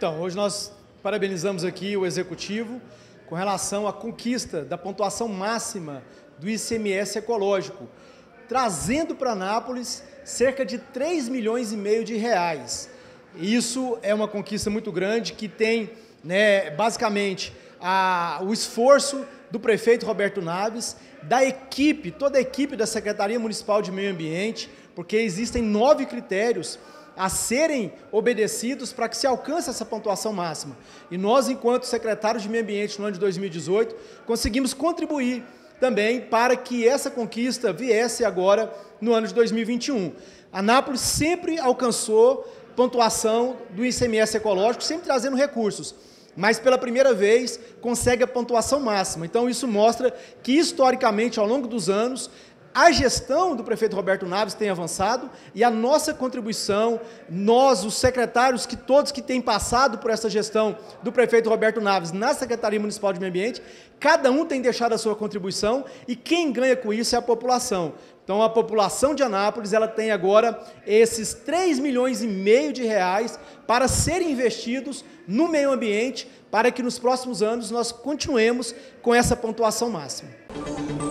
Então, hoje nós parabenizamos aqui o Executivo com relação à conquista da pontuação máxima do ICMS ecológico, trazendo para Anápolis cerca de 3,5 milhões de reais. Isso é uma conquista muito grande que tem, basicamente, o esforço do prefeito Roberto Naves, da equipe, toda a equipe da Secretaria Municipal de Meio Ambiente, porque existem 9 critérios a serem obedecidos para que se alcance essa pontuação máxima. E nós, enquanto secretários de Meio Ambiente no ano de 2018, conseguimos contribuir também para que essa conquista viesse agora no ano de 2021. Anápolis sempre alcançou pontuação do ICMS ecológico, sempre trazendo recursos, mas pela primeira vez consegue a pontuação máxima. Então isso mostra que, historicamente, ao longo dos anos, a gestão do prefeito Roberto Naves tem avançado e a nossa contribuição, nós, os secretários, todos que têm passado por essa gestão do prefeito Roberto Naves na Secretaria Municipal de Meio Ambiente, cada um tem deixado a sua contribuição e quem ganha com isso é a população. Então, a população de Anápolis, ela tem agora esses 3,5 milhões de reais para serem investidos no meio ambiente, para que nos próximos anos nós continuemos com essa pontuação máxima.